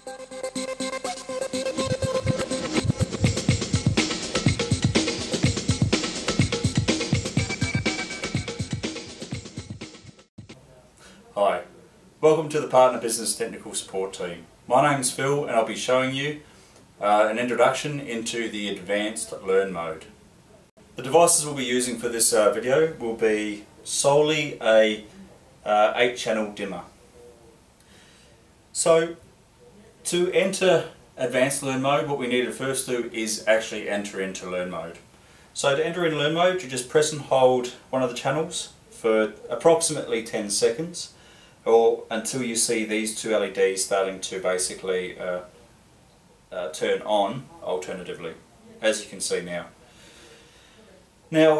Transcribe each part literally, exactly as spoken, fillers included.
Hi, welcome to the Partner Business Technical Support Team. My name's Phil and I'll be showing you uh, an introduction into the Advanced Learn Mode. The devices we'll be using for this uh, video will be solely a uh, eight channel dimmer. So to enter Advanced Learn Mode, what we need to first do is actually enter into Learn Mode. So to enter in Learn Mode, you just press and hold one of the channels for approximately ten seconds, or until you see these two L E Ds starting to basically uh, uh, turn on alternatively, as you can see now. Now,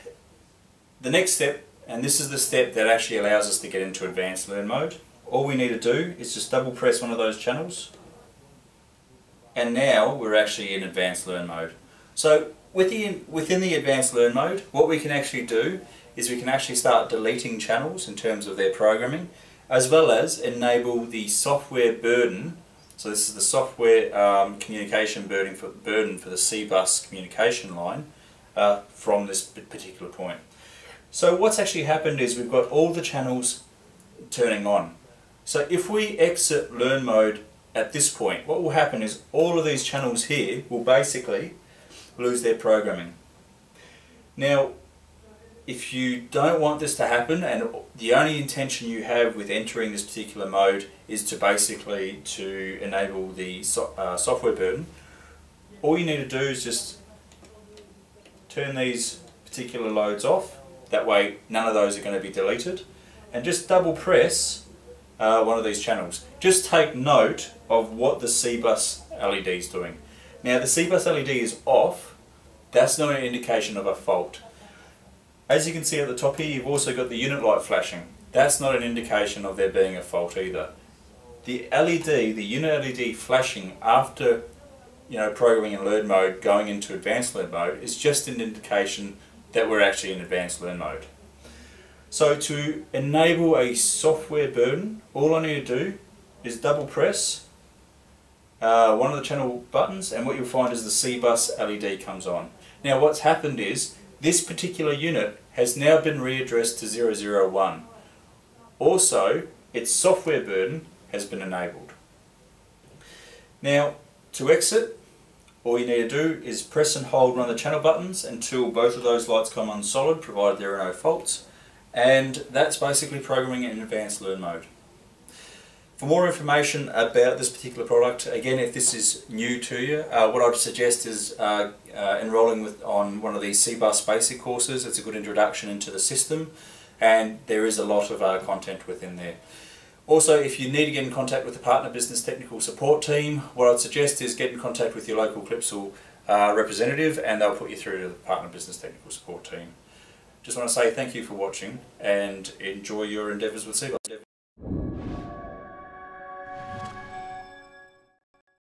the next step, and this is the step that actually allows us to get into Advanced Learn Mode, all we need to do is just double press one of those channels, and now we're actually in Advanced Learn Mode. So within, within the Advanced Learn Mode, what we can actually do is we can actually start deleting channels in terms of their programming, as well as enable the software burden. So this is the software um, communication burden for, burden for the C bus communication line uh, from this particular point. So what's actually happened is we've got all the channels turning on. So if we exit Learn Mode at this point, what will happen is all of these channels here will basically lose their programming. Now, if you don't want this to happen, and the only intention you have with entering this particular mode is to basically to enable the so, uh, software burden, all you need to do is just turn these particular loads off. That way none of those are going to be deleted, and just double press uh, one of these channels. Just take note of what the C bus L E D is doing. Now the C bus L E D is off. That's not an indication of a fault. As you can see at the top here, you've also got the unit light flashing. That's not an indication of there being a fault either. The L E D, the unit L E D flashing after you know, programming in Learn Mode going into Advanced Learn Mode is just an indication that we're actually in Advanced Learn Mode. So to enable a software burden, all I need to do is double press uh, one of the channel buttons, and what you'll find is the C bus L E D comes on. Now what's happened is this particular unit has now been readdressed to zero zero one. Also, its software burden has been enabled. Now, to exit, all you need to do is press and hold one of the channel buttons until both of those lights come on solid, provided there are no faults, and that's basically programming in Advanced Learn Mode. For more information about this particular product, again, if this is new to you, uh, what I'd suggest is uh, uh, enrolling with, on one of these C bus basic courses. It's a good introduction into the system, and there is a lot of uh, content within there. Also, if you need to get in contact with the Partner Business Technical Support Team, what I'd suggest is get in contact with your local Clipsal uh, representative, and they'll put you through to the Partner Business Technical Support Team. Just want to say thank you for watching, and enjoy your endeavours with C bus.